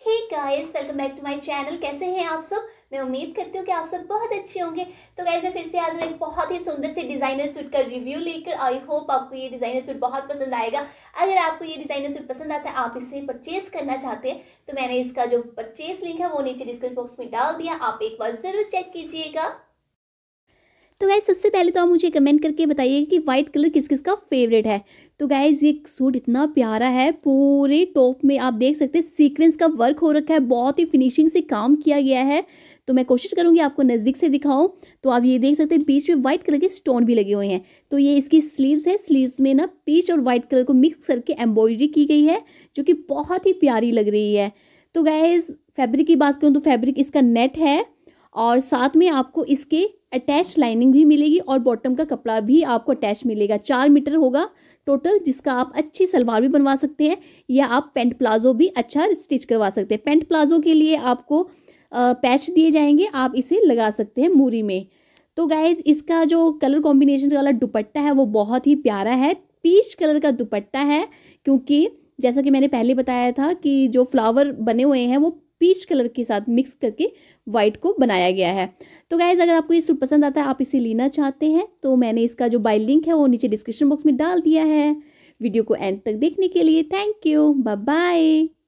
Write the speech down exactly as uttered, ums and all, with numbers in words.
Hey guys, welcome back to my channel. कैसे हैं आप सब? मैं उम्मीद करती हूँ कि आप सब बहुत अच्छे होंगे। तो गाइस, मैं फिर से आज एक बहुत ही सुंदर से डिज़ाइनर सूट का रिव्यू लेकर आई। होप आपको ये डिज़ाइनर सूट बहुत पसंद आएगा। अगर आपको ये डिज़ाइनर सूट पसंद आता है, आप इसे परचेज करना चाहते हैं, तो मैंने इसका जो परचेज लिंक है वो नीचे डिस्क्रिप्शन बॉक्स में डाल दिया। आप एक बार ज़रूर चेक कीजिएगा। तो गाइज सबसे पहले तो आप मुझे कमेंट करके बताइए कि वाइट कलर किस किस का फेवरेट है। तो गाइज ये सूट इतना प्यारा है, पूरे टॉप में आप देख सकते हैं सीक्वेंस का वर्क हो रखा है, बहुत ही फिनिशिंग से काम किया गया है। तो मैं कोशिश करूंगी आपको नज़दीक से दिखाऊं। तो आप ये देख सकते हैं बीच में वाइट कलर के स्टोन भी लगे हुए हैं। तो ये इसकी स्लीव्स है, स्लीव्स में ना पीच और वाइट कलर को मिक्स करके एम्ब्रॉयडरी की गई है, जो कि बहुत ही प्यारी लग रही है। तो गाइज फैब्रिक की बात करूँ तो फैब्रिक इसका नेट है, और साथ में आपको इसके अटैच लाइनिंग भी मिलेगी और बॉटम का कपड़ा भी आपको अटैच मिलेगा। चार मीटर होगा टोटल, जिसका आप अच्छी सलवार भी बनवा सकते हैं या आप पेंट प्लाजो भी अच्छा स्टिच करवा सकते हैं। पेंट प्लाजो के लिए आपको पैच दिए जाएंगे, आप इसे लगा सकते हैं मूरी में। तो गाइज इसका जो कलर कॉम्बिनेशन वाला दुपट्टा है वो बहुत ही प्यारा है, पीच कलर का दुपट्टा है, क्योंकि जैसा कि मैंने पहले बताया था कि जो फ्लावर बने हुए हैं वो पीच कलर के साथ मिक्स करके वाइट को बनाया गया है। तो गाइज अगर आपको ये सूट पसंद आता है, आप इसे लेना चाहते हैं, तो मैंने इसका जो बाय लिंक है वो नीचे डिस्क्रिप्शन बॉक्स में डाल दिया है। वीडियो को एंड तक देखने के लिए थैंक यू, बाय बाय।